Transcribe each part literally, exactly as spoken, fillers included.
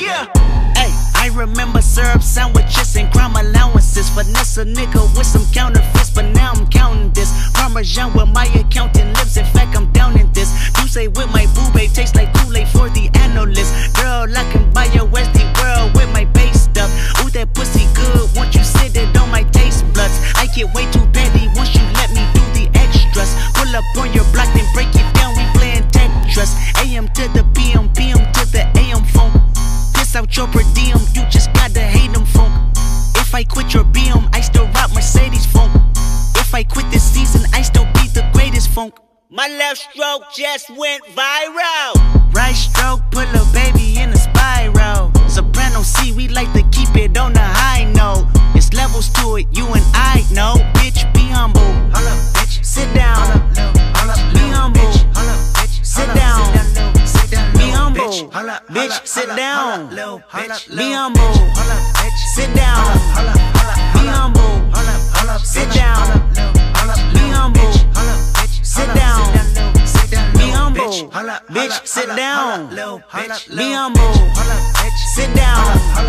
Yeah. Hey, I remember syrup sandwiches and crime allowances. Finesse a nigga with some counterfeits, but now I'm counting this. Parmesan with my accountant lips. In fact, I'm down in this. You say with my boo babe tastes like Kool-Aid for the analyst. Girl, I can buy your Westie world with my base stuff. Ooh, that pussy good. Once you sit it on my taste buds, I get way too petty once you let me do the extras. Pull up on your block, then break it down. We playing Tetris. A M to the P M, P M to the A M funk. Piss out your per diem, you just gotta hate them funk. If I quit your B M, I still rock Mercedes funk. If I quit this season, I still be the greatest funk. My left stroke just went viral. Right stroke, put a baby in a spiral. Soprano C, we like to keep it on the high note. It's levels to it, you and I know. Bitch, be humble. Hold up, bitch. Sit down. Hold up, be humble. Sit down. Be humble. Bitch, sit down. Be humble. Sit down. Be humble. Sit down. Be humble. Sit down. Be humble. Bitch, sit down. Be humble. Sit down.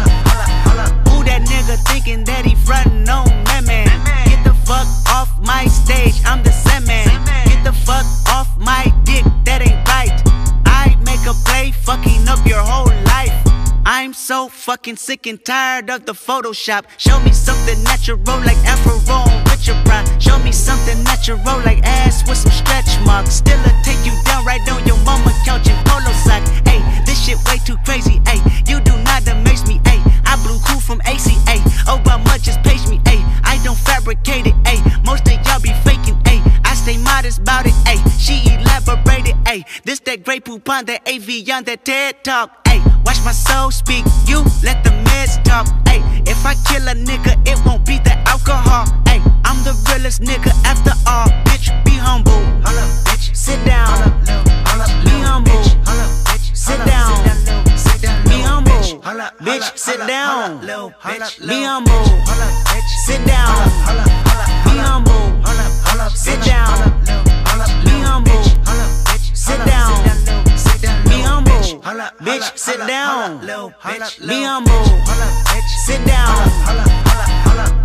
Who that nigga thinking that he frontin' on me, man? Get the fuck off my stage, I'm the Sandman. Get the fuck off my dick, that ain't right. I make a play, fucking up your whole life. I'm so fucking sick and tired of the Photoshop. Show me something natural like Afro on Richard Pryor. Show me something natural like ass with some stretch marks. Still a take you down right on your mama couch in polo sock. Ayy, this shit way too crazy, ayy. You do not amaze me, ayy. I blew cool from A C A. Obama just paged me, ayy. I don't fabricate it, ayy. Most of y'all be faking, ayy. I stay modest about it, ayy. She elaborated, ayy. This that Grey Poupon, that A V on that TED Talk, ayy. Watch my soul speak, you let the meds talk, ayy. If I kill a nigga, it won't be the alcohol, ayy. I'm the realest nigga after all, bitch, be humble. Sit down, be humble. Sit down, be humble. Bitch, sit down, be humble. Sit down, be humble. Sit down, be humble. Sit down, be humble. Bitch, sit down, be humble. Sit down.